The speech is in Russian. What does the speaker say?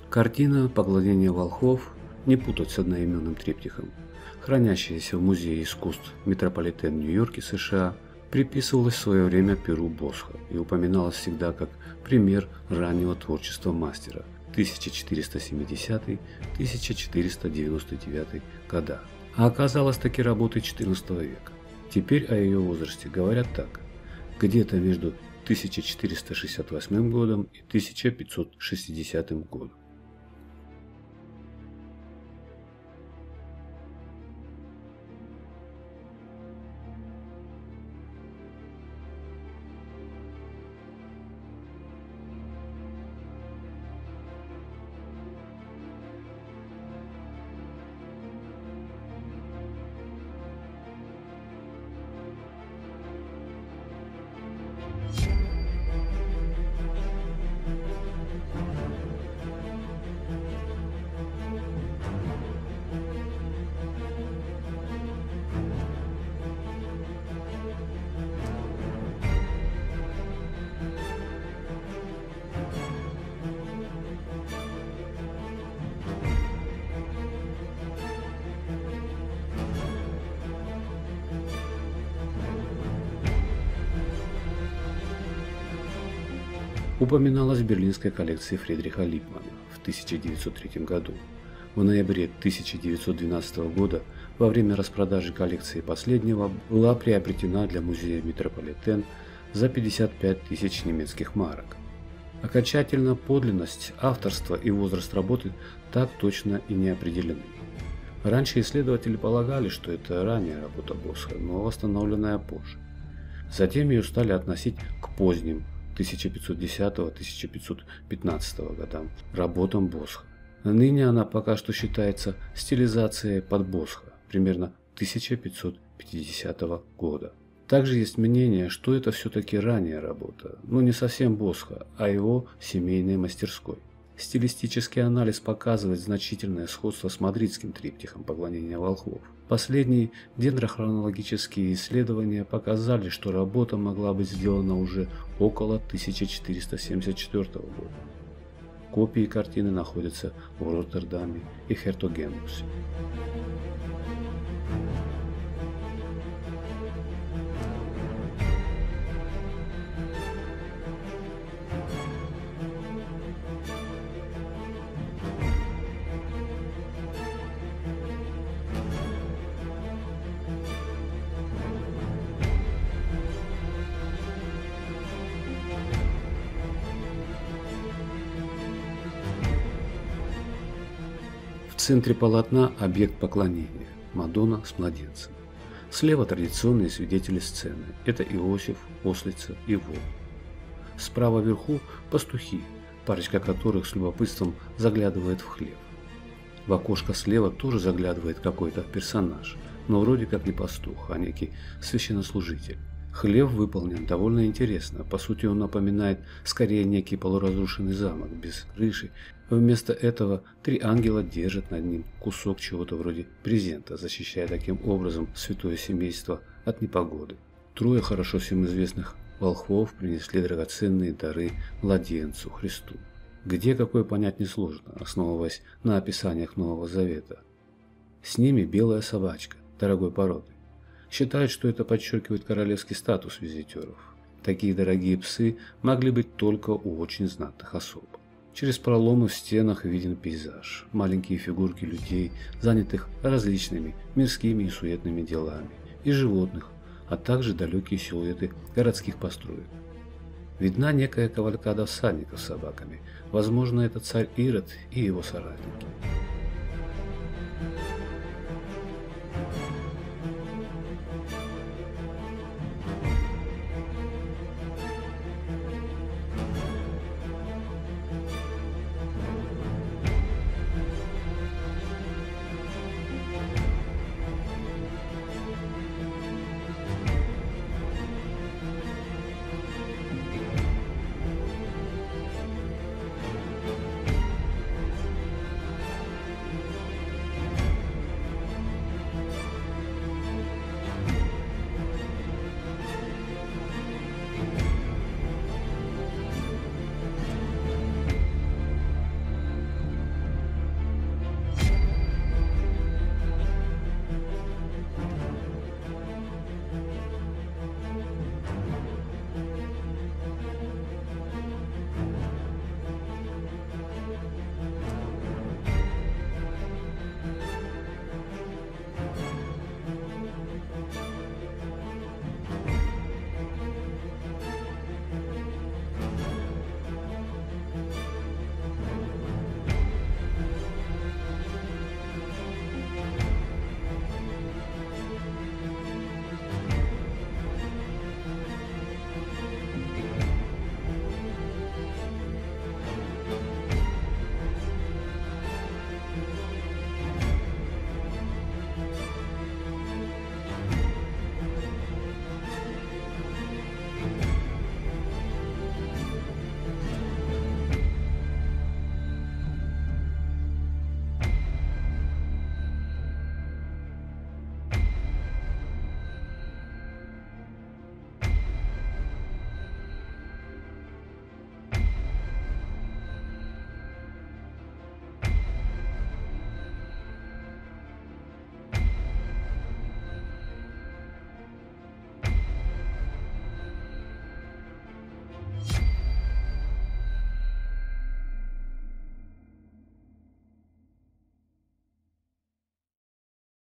Картина «Поклонение волхвов» не путать с одноименным триптихом, хранящаяся в Музее искусств Метрополитен в Нью-Йорке, США, приписывалась в свое время перу Босха и упоминалась всегда как пример раннего творчества мастера 1470-1499 года, а оказалась таки работой XIV века. Теперь о ее возрасте говорят так: где-то между 1468 годом и 1560 годом. Упоминалась в берлинской коллекции Фридриха Липмана в 1903 году. В ноябре 1912 года во время распродажи коллекции последнего была приобретена для музея Метрополитен за 55 тысяч немецких марок. Окончательно подлинность, авторство и возраст работы так точно и не определены. Раньше исследователи полагали, что это ранняя работа Босха, но восстановленная позже. Затем ее стали относить к поздним 1510-1515 годам работам Босха. Ныне она пока что считается стилизацией под Босха, примерно 1550 года. Также есть мнение, что это все-таки ранняя работа, но не совсем Босха, а его семейной мастерской. Стилистический анализ показывает значительное сходство с мадридским триптихом «Поклонение волхвов». Последние дендрохронологические исследования показали, что работа могла быть сделана уже около 1474 года. Копии картины находятся в Роттердаме и Хертогенбусе. В центре полотна объект поклонения – Мадонна с младенцем. Слева традиционные свидетели сцены – это Иосиф, ослица и вол. Справа вверху – пастухи, парочка которых с любопытством заглядывает в хлев. В окошко слева тоже заглядывает какой-то персонаж, но вроде как не пастух, а некий священнослужитель. Хлев выполнен довольно интересно, по сути он напоминает скорее некий полуразрушенный замок без крыши. Вместо этого три ангела держат над ним кусок чего-то вроде брезента, защищая таким образом святое семейство от непогоды. Трое хорошо всем известных волхвов принесли драгоценные дары младенцу Христу. Где какое понять несложно, основываясь на описаниях Нового Завета. С ними белая собачка дорогой породы. Считают, что это подчеркивает королевский статус визитеров. Такие дорогие псы могли быть только у очень знатных особ. Через проломы в стенах виден пейзаж, маленькие фигурки людей, занятых различными мирскими и суетными делами, и животных, а также далекие силуэты городских построек. Видна некая кавалькада всадников с собаками, возможно, это царь Ирод и его соратники.